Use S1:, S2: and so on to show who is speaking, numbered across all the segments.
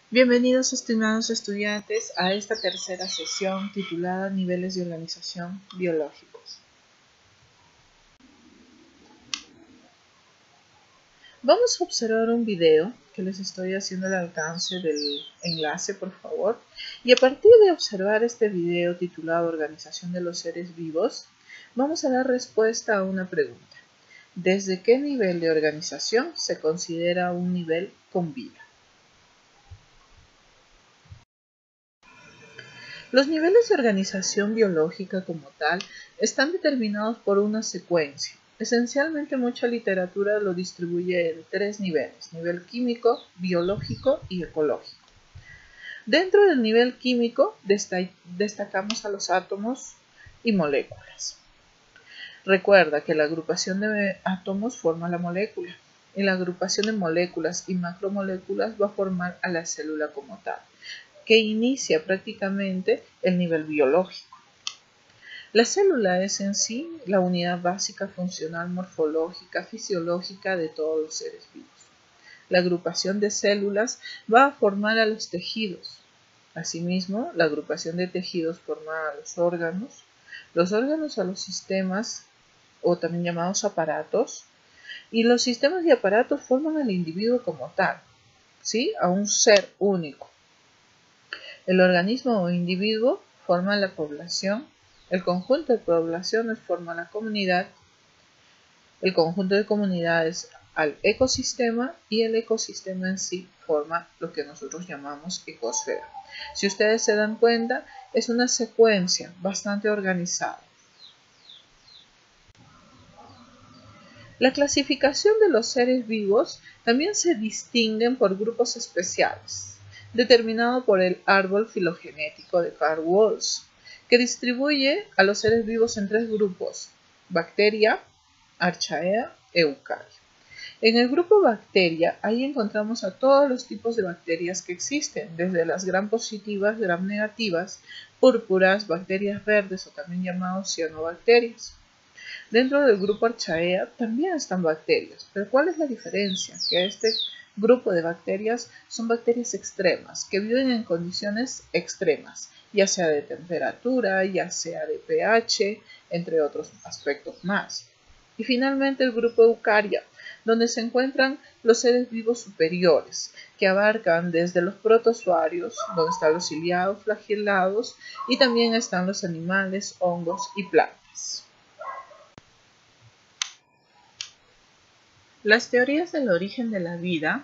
S1: Bienvenidos, estimados estudiantes, a esta tercera sesión titulada Niveles de organización biológicos. Vamos a observar un video que les estoy haciendo el alcance del enlace, por favor. Y a partir de observar este video titulado Organización de los seres vivos, vamos a dar respuesta a una pregunta. ¿Desde qué nivel de organización se considera un nivel con vida? Los niveles de organización biológica como tal están determinados por una secuencia. Esencialmente mucha literatura lo distribuye en tres niveles: nivel químico, biológico y ecológico. Dentro del nivel químico destacamos a los átomos y moléculas. Recuerda que la agrupación de átomos forma la molécula y la agrupación de moléculas y macromoléculas va a formar a la célula como tal, que inicia prácticamente el nivel biológico. La célula es en sí la unidad básica funcional, morfológica, fisiológica de todos los seres vivos. La agrupación de células va a formar a los tejidos. Asimismo, la agrupación de tejidos forma a los órganos a los sistemas o también llamados aparatos, y los sistemas y aparatos forman al individuo como tal, ¿sí? A un ser único. El organismo o individuo forma la población, el conjunto de poblaciones forma la comunidad, el conjunto de comunidades al ecosistema y el ecosistema en sí forma lo que nosotros llamamos ecosfera. Si ustedes se dan cuenta, es una secuencia bastante organizada. La clasificación de los seres vivos también se distinguen por grupos especiales, determinado por el árbol filogenético de Carl Woese, que distribuye a los seres vivos en tres grupos: bacteria, archaea, eucaria. En el grupo bacteria, ahí encontramos a todos los tipos de bacterias que existen, desde las gram positivas, gram negativas, púrpuras, bacterias verdes o también llamados cianobacterias. Dentro del grupo Archaea también están bacterias, pero ¿cuál es la diferencia? Que este grupo de bacterias son bacterias extremas, que viven en condiciones extremas, ya sea de temperatura, ya sea de pH, entre otros aspectos más. Y finalmente el grupo Eucaria, donde se encuentran los seres vivos superiores, que abarcan desde los protozoarios, donde están los ciliados, flagelados, y también están los animales, hongos y plantas. Las teorías del origen de la vida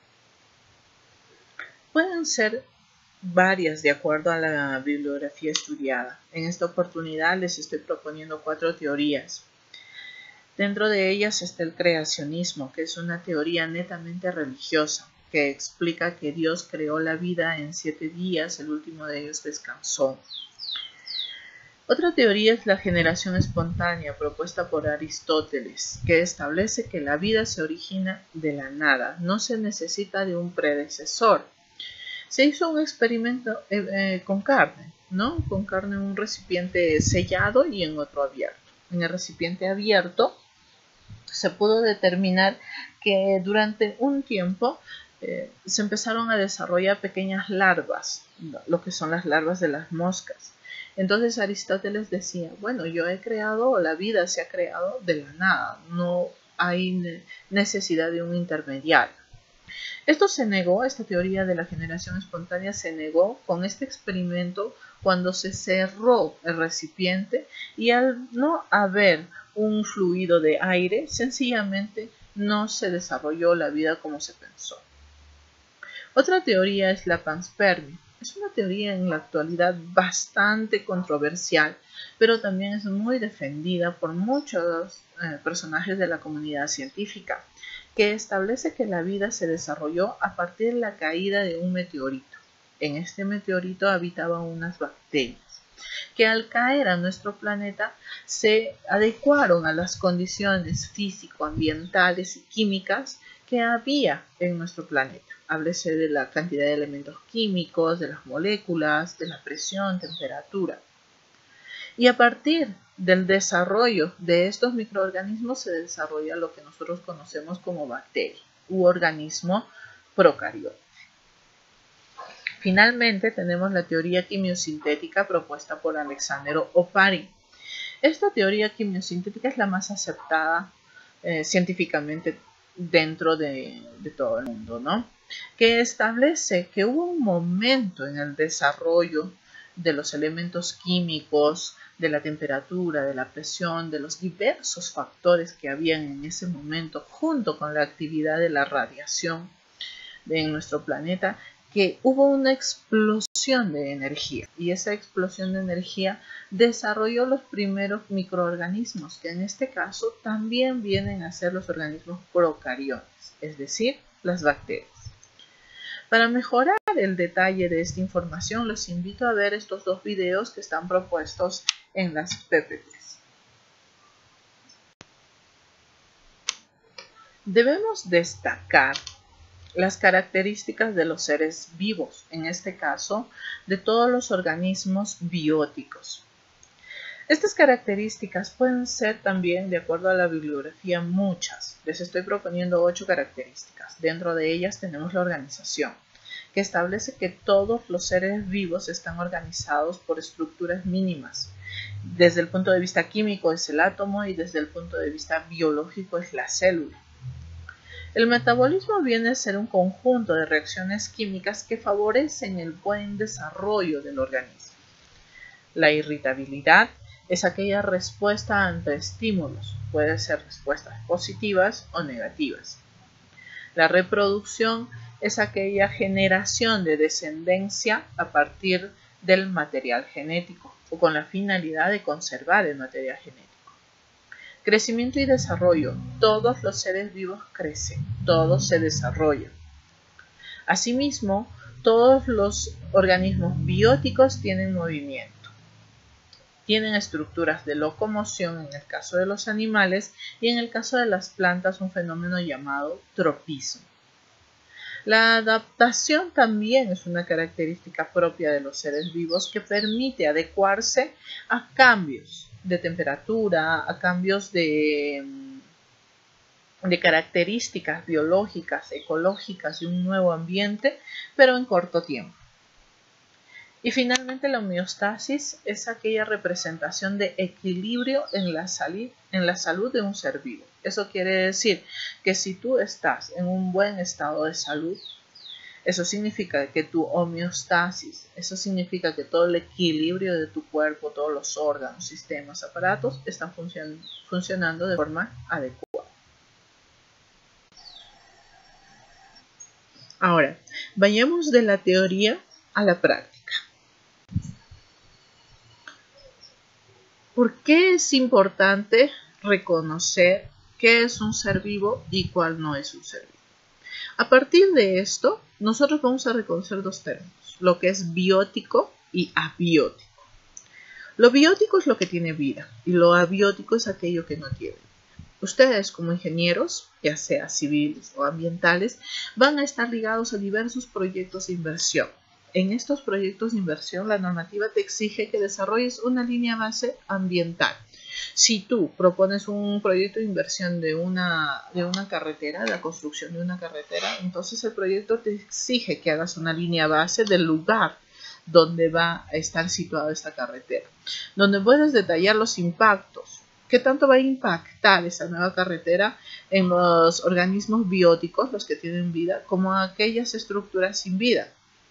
S1: pueden ser varias de acuerdo a la bibliografía estudiada. En esta oportunidad les estoy proponiendo 4 teorías. Dentro de ellas está el creacionismo, que es una teoría netamente religiosa, que explica que Dios creó la vida en 7 días, el último de ellos descansó. Otra teoría es la generación espontánea, propuesta por Aristóteles, que establece que la vida se origina de la nada, no se necesita de un predecesor. Se hizo un experimento con carne, ¿no? Con carne en un recipiente sellado y en otro abierto. En el recipiente abierto se pudo determinar que durante un tiempo se empezaron a desarrollar pequeñas larvas, lo que son las larvas de las moscas. Entonces Aristóteles decía, bueno, la vida se ha creado de la nada, no hay necesidad de un intermediario. Esta teoría de la generación espontánea se negó con este experimento cuando se cerró el recipiente y al no haber un fluido de aire, sencillamente no se desarrolló la vida como se pensó. Otra teoría es la panspermia. Es una teoría en la actualidad bastante controversial, pero también es muy defendida por muchos personajes de la comunidad científica, que establece que la vida se desarrolló a partir de la caída de un meteorito. En este meteorito habitaban unas bacterias que al caer a nuestro planeta se adecuaron a las condiciones físico-ambientales y químicas que había en nuestro planeta. Háblese de la cantidad de elementos químicos, de las moléculas, de la presión, temperatura. Y a partir del desarrollo de estos microorganismos se desarrolla lo que nosotros conocemos como bacteria u organismo procariota. Finalmente tenemos la teoría quimiosintética propuesta por Alexander Oparin. Esta teoría quimiosintética es la más aceptada científicamente dentro de todo el mundo, ¿no? Que establece que hubo un momento en el desarrollo de los elementos químicos, de la temperatura, de la presión, de los diversos factores que habían en ese momento, junto con la actividad de la radiación en nuestro planeta, que hubo una explosión de energía, y esa explosión de energía desarrolló los primeros microorganismos, que en este caso también vienen a ser los organismos procariontes, es decir, las bacterias. Para mejorar el detalle de esta información, los invito a ver estos dos videos que están propuestos en las PPTs. Debemos destacar las características de los seres vivos, en este caso, de todos los organismos bióticos. Estas características pueden ser también, de acuerdo a la bibliografía, muchas. Les estoy proponiendo 8 características. Dentro de ellas tenemos la organización, que establece que todos los seres vivos están organizados por estructuras mínimas. Desde el punto de vista químico es el átomo y desde el punto de vista biológico es la célula. El metabolismo viene a ser un conjunto de reacciones químicas que favorecen el buen desarrollo del organismo. La irritabilidad es aquella respuesta ante estímulos, puede ser respuestas positivas o negativas. La reproducción es aquella generación de descendencia a partir del material genético o con la finalidad de conservar el material genético. Crecimiento y desarrollo. Todos los seres vivos crecen, todos se desarrollan. Asimismo, todos los organismos bióticos tienen movimiento. Tienen estructuras de locomoción en el caso de los animales y en el caso de las plantas un fenómeno llamado tropismo. La adaptación también es una característica propia de los seres vivos que permite adecuarse a cambios de temperatura, a cambios de características biológicas, ecológicas de un nuevo ambiente, pero en corto tiempo. Y finalmente la homeostasis es aquella representación de equilibrio en la salud de un ser vivo. Eso quiere decir que si tú estás en un buen estado de salud, eso significa que tu homeostasis, eso significa que todo el equilibrio de tu cuerpo, todos los órganos, sistemas, aparatos están funcionando de forma adecuada. Ahora, vayamos de la teoría a la práctica. ¿Por qué es importante reconocer qué es un ser vivo y cuál no es un ser vivo? A partir de esto, nosotros vamos a reconocer dos términos, lo que es biótico y abiótico. Lo biótico es lo que tiene vida y lo abiótico es aquello que no tiene. Ustedes como ingenieros, ya sea civiles o ambientales, van a estar ligados a diversos proyectos de inversión. En estos proyectos de inversión, la normativa te exige que desarrolles una línea base ambiental. Si tú propones un proyecto de inversión de una carretera, la construcción de una carretera, entonces el proyecto te exige que hagas una línea base del lugar donde va a estar situada esta carretera, donde puedes detallar los impactos. ¿Qué tanto va a impactar esa nueva carretera en los organismos bióticos, los que tienen vida, como aquellas estructuras sin vida?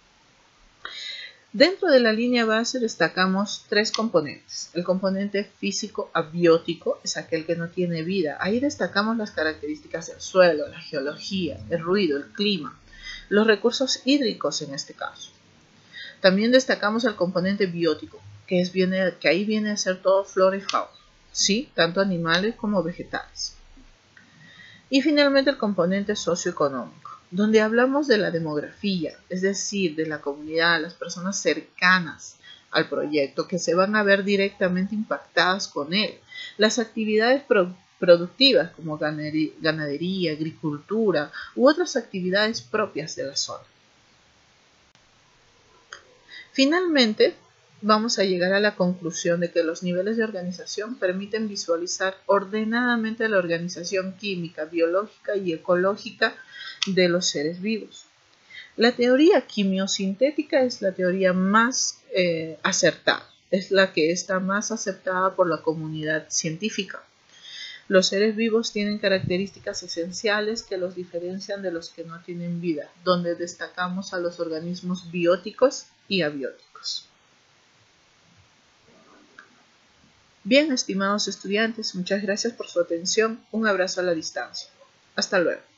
S1: Dentro de la línea base destacamos 3 componentes. El componente físico abiótico es aquel que no tiene vida. Ahí destacamos las características del suelo, la geología, el ruido, el clima, los recursos hídricos en este caso. También destacamos el componente biótico, que ahí viene a ser todo flora y fauna, ¿sí? Tanto animales como vegetales. Y finalmente el componente socioeconómico, donde hablamos de la demografía, es decir, de la comunidad, las personas cercanas al proyecto que se van a ver directamente impactadas con él. Las actividades productivas como ganadería, agricultura u otras actividades propias de la zona. Finalmente, vamos a llegar a la conclusión de que los niveles de organización permiten visualizar ordenadamente la organización química, biológica y ecológica de los seres vivos. La teoría quimiosintética es la teoría más acertada, es la que está más aceptada por la comunidad científica. Los seres vivos tienen características esenciales que los diferencian de los que no tienen vida, donde destacamos a los organismos bióticos y abióticos. Bien, estimados estudiantes, muchas gracias por su atención. Un abrazo a la distancia. Hasta luego.